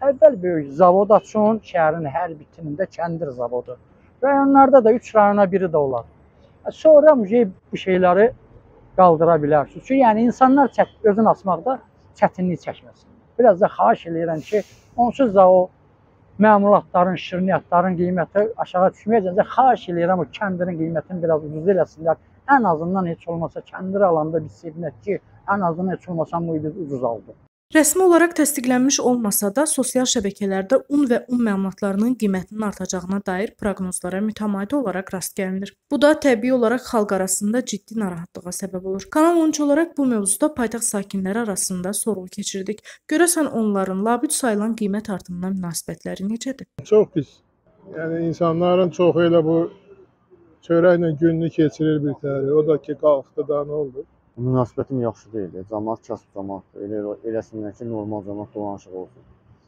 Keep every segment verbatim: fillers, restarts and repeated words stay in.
Əvvəl böyük zavod açın, şəhərin hər bitimində kəndir zavodu. Rayonlarda da üç rayona biri də olar. Sonra bu şeyləri qaldıra bilərsiniz. Çünki yəni insanlar özünü açmaqda çətinlik çəkməsin. Biraz da xahiş edirəm ki, onsuz da o məmulatların, şirniyyatların qiyməti aşağı düşməyəcək. Xahiş edirəm o kəndirin qiymətini biraz ucuz eləsinlər. Ən azından heç olmasa kəndir alanda bir sevinək ki, ən azından heç olmasa bu biz ucuz aldıq. Rəsmi olaraq təsdiqlənmiş olmasa da, sosial şəbəkələrdə un və un məmulatlarının qiymətinin artacağına dair proqnozlara mütəmadi olaraq rast gəlinir. Bu da təbii olaraq xalq arasında ciddi narahatlığa səbəb olur. Kanal on üç olaraq bu mövzuda paytaxt sakinləri arasında sorğu keçirdik. Görəsən onların labüd sayılan qiymət artımına münasibətləri necədir? Çox pis. Yəni insanların çoxu elə bu çörəklə gününü keçirir bir təhər. O da ki, qalxdı da nə oldu? Münasibətim yaxşı deyil. Cəmaət kasıb cəmaətdir. Elə eləsinlər ki, normal cəmaət dolanışıq olsun.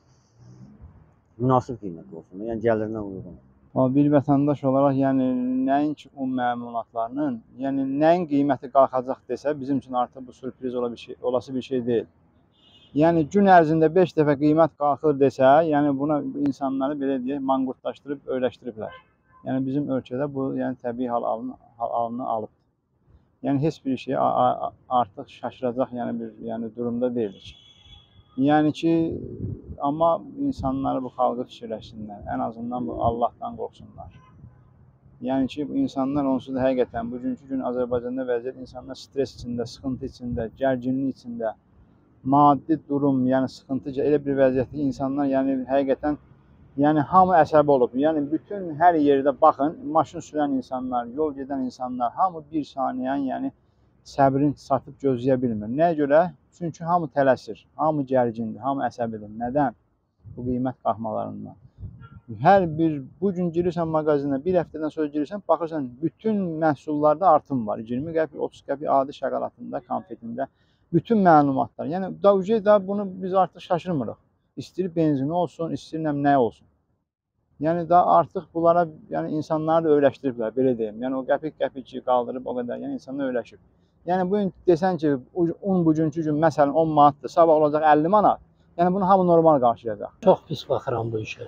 Münasib qiymət olsun. Yəni gəlirinə uyğun. Bir vətəndaş olaraq, yəni nəinki un məmulatlarının, yəni nəyin qiyməti qalxacaq desə, bizim üçün artıq bu sürpriz ola bir şey, olası bir şey deyil. Yəni gün ərzində beş dəfə qiymət qalxır desə, yəni buna insanları belə deyək, manqurtlaşdırıb öyrəşdiriblər. Yəni bizim ölkədə bu yəni təbii hal alını alıb. Yəni heç bir şey artıq şaşıracaq yəni bir yəni durumda deyilik. Yəni ki, amma insanları bu xalqı fikirləşsinlər. Ən azından bu Allahdan qorxsunlar. Yəni ki, bu insanlar onsuz da həqiqətən bugünkü gün Azərbaycanda vəziyyət insanlar stres içində, sıxıntı içində, gərginlik içində, maddi durum, yəni sıxıntı elə bir vəziyyətdə insanlar yəni həqiqətən yəni hamı əsəbi olub. Yəni bütün hər yerdə baxın, maşın sürən insanlar, yol gedən insanlar, hamı bir saniyənin yəni səbrin satıb gözləyə bilmir. Nəyə görə? Çünki hamı tələsir, hamı gərgindir, hamı əsəbidir. Nədən? Bu qiymət qalxmalarından. Hər bir, bugün girirsən mağazinə, bir həftədən sonra girirsən, baxırsan, bütün məhsullarda artım var. iyirmi qəpik, otuz qəpik adi şokoladında, konfetində, bütün məlumatlar. Yəni, da bunu biz artıq şaşırmırıq. İstəyir benzini olsun, istəyir nə olsun. Yəni, da artıq bunlara yəni, insanları da öyrəşdiriblər, belə deyim. Yəni, o qəpik-qəpik qaldırıb o qədər, yəni insanlar öyrəşib. Yəni, bugün desən ki, un bugünkü gün məsələn on manatdır, sabah olacaq əlli manat. Yəni, bunu hamı normal qarşılayacaq. Çox pis baxıram bu işə.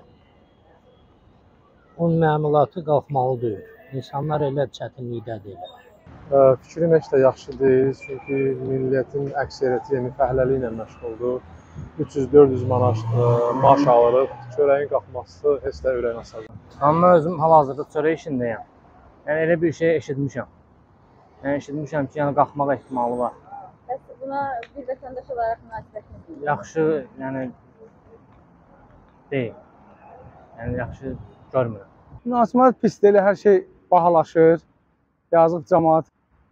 Un məmulatı qalxmalıdır. İnsanlar elə çətinlikdədir. Fikrim heç də yaxşı deyil, çünki millətin əksəriyyəti yəni fəhləliklə məşğuldur. üç yüz dörd yüz manat maaş alırıq, çörəyin qalxması heç də ürəyin asacaq. Amma özüm hal-hazırda çörək işindəyəm. Yəni elə bir şey eşitmişəm. Yəni eşitmişəm ki, yəni qalxmaq ehtimalı var. Bəs buna bir vətəndaş olaraq münasibətiniz necədir? Yaxşı, yəni deyil. Yəni yaxşı görmürəm. Münasibət pis deyil, hər şey bahalaşır. Yazıq cəmaət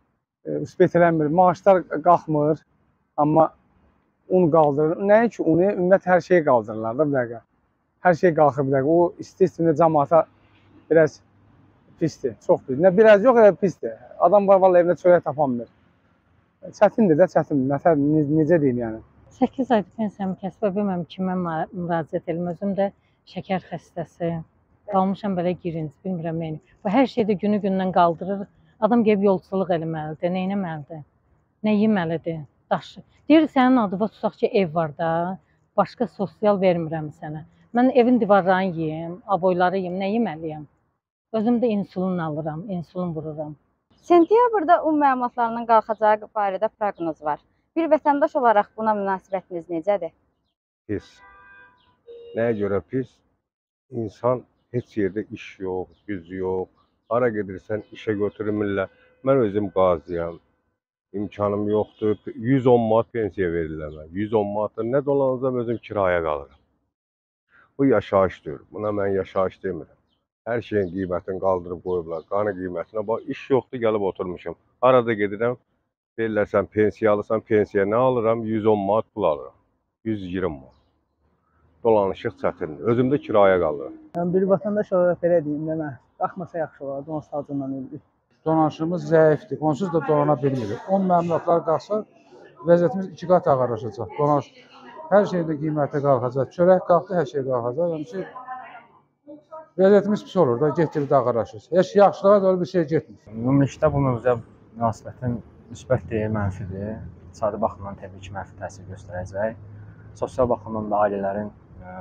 üsbət maaşlar qalxmır, amma un qaldırır. Nəyə ki, unu, ümumiyyət hər şeyi qaldırırlar da bir dəqiqə. Hər şey qalxır bir dəqiqə. O istəyir cəmaata biraz pisdir, çox pis. Nə biraz yox, elə pisdir. Adam var, valla evində çörək tapanmır. Çətindir də, çətindir. Nətər, necə deyim yəni? səkkiz aydır pensiyamı kəsib, bilməm kimə müraciət edim. Özüm də şəkər xəstəsi. Qalmışam belə girinci, bilmirəm neyini. Bu hər şeydə günü-gündən qaldırır. Adam gəlib yolçuluq eləməlidir, nə eləməlidir, nə yeməlidir, daşı. Deyir, sənin adıva tutaq ki, ev var da, başqa sosial vermirəm sənə. Mən evin divarlarını yiyim, aboyları yiyim, nə yeməliyəm? Özüm də insulin alıram, insulin vururam. Sentyabrda un məmulatlarının qalxacağı barədə proqnoz var. Bir vətəndaş olaraq buna münasibətiniz necədir? Pis. Nəyə görə pis? İnsan heç yerdə iş yox, güc yox. Hara gedirsən, işə götürürlər. Mən özüm qazıyam. İmkanım yoxdur. yüz on manat pensiya verirlər mən. yüz on manatda nə dolanacam, özüm kiraya qalıram. Bu yaşayış deyil. Buna mən yaşayış demirəm. Hər şeyin qiymətini qaldırıb qoyublar. Qanı qiymətinə bax, iş yoxdur, gəlib oturmuşam. Arada gedirəm, deyirlər sən pensiya alırsan, pensiya nə alıram? yüz on manat pul alıram. yüz iyirmi manat. Dolanışıq çətindir. Özüm də kiraya qalıram. Yəni, bir vətəndaş olaraq belə deyim, demə. Qalxmasa yaxşı olar, don sağcından ölürük. Dolanışımız zəifdir, onsuz da dolana bilmirik. on məmulatlar qalxsa, vəziyyətimiz iki qat ağırlaşacaq. Dolanış, hər şeydə qiyməti qalxacaq. Çörək qalxdı, hər şey qalxacaq. Yəni ki, vəziyyətimiz pis olur da, getdikdə ağırlaşır. Heç yaxşılığa doğru bir şey getmir. Ümumilikdə bu mövzuya münasibətin müsbət deyil, mənfidir. İqtisadi baxımdan təbii ki, mənfi təsir göstərəcək. Sosial baxımdan da ailələrin ə,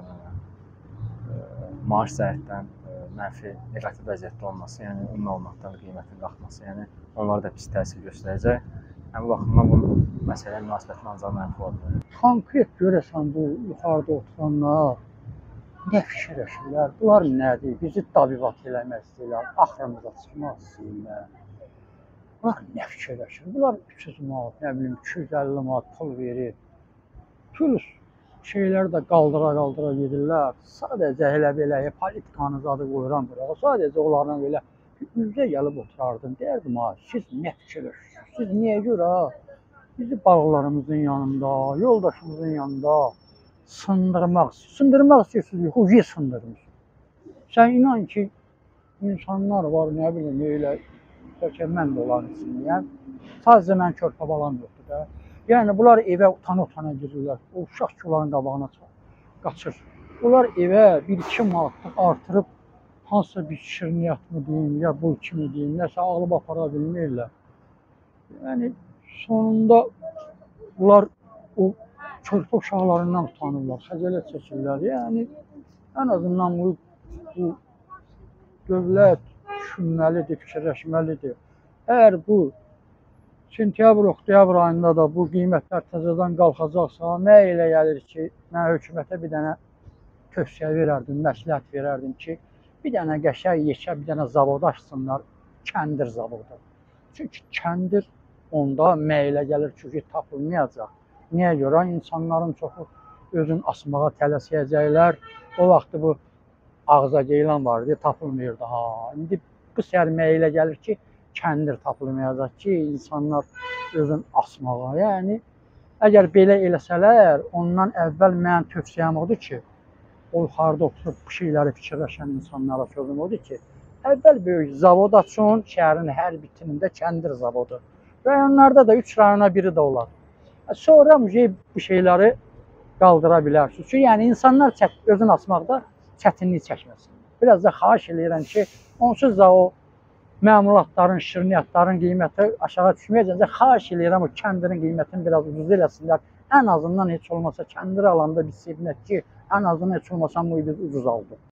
ə, maaş cəhətdən ə, mənfi, neqativ vəziyyətdə olması, yəni un məlumatların qiymətin qalxması, yəni onlara da pis təsir göstərəcək. Həmin baxımdan bu məsələyə münasibətin ancaq mənfi ola bilər. Konkret görəsən bu yuxarıda oturanlar nə fikirləşirlər? Bunlar nədir? Bizi dabivat eləmək istəyirlər, axırımıza çıxmaq istəyirlər. Bunlar nə fikirləşir? Bunlar üç yüz manat, nə bilim iki yüz əlli manat pul verir. Plus şeyləri də qaldıra-qaldıra gedirlər. Sadəcə elə belə politikanı zadı qoyuram bura. Sadəcə onlarla belə üzə gəlib oturardım. Deyərdim, ha, siz nə fikirləşirsiniz? Siz niyə görə bizi bağlarımızın yanında, yoldaşımızın yanında sındırmaq, sındırmaq istəyirsiniz, hukuki sındırmışsınız. Sən inan ki, insanlar var, nə bilim, elə bəlkə mən də olan içindəyəm. Sadəcə mən körpə balam yoxdur da. Yəni, bunlar evə utana-utana girirlər. O uşaq ki, onların qabağına qaçır. Bunlar evə bir iki manatlıq artırıb hansısa bir şirniyyatını deyim, ya bu kimi deyim, nəsə ağılıb apara bilmirlər. Yəni, sonunda bunlar o körpə uşaqlarından utanırlar, xəcalət çəkirlər. Yəni, ən azından bu, bu dövlət düşünməlidir, fikirləşməlidir. Əgər bu sentyabr, oktyabr ayında da bu qiymətlər təzədən qalxacaqsa, nə elə gəlir ki, mən hökumətə bir dənə tövsiyə verərdim, məsləhət verərdim ki, bir dənə qəşəng yekə, bir dənə zavod açsınlar, kəndir zavodu. Çünki kəndir onda məylə gəlir ki, tapılmayacaq. Niyə görə? İnsanların çoxu özünü asmağa tələsəyəcəklər. O vaxtı bu ağza geylan vardı, tapılmıyordu. Ha, indi bu sərməyə ilə gəlir ki, kəndir tapılmayacaq ki, insanlar özünü asmağa. Yəni, əgər belə eləsələr, ondan əvvəl mənim tövsiyəm odur ki, o yuxarıda oturub bu şeyləri fikirləşən insanlara sözüm odur ki, əvvəl böyük zavod açın, şəhərin hər bitimində kəndir zavodu. Rayonlarda da üç rayona biri də olar. Sonra bu şeyləri qaldıra bilərsiniz. Çünki yəni, insanlar özünü asmaqda çətinlik çəkməsin. Biraz da xahiş edirəm ki, onsuz da o məmulatların, şirniyyatların qiyməti aşağı düşməyəcək. Xahiş edirəm o kəndirin qiymətini biraz ucuz eləsinlər. Ən azından heç olmasa kəndir alanda biz sevinək ki, ən azından heç olmasa bu biz ucuz aldıq.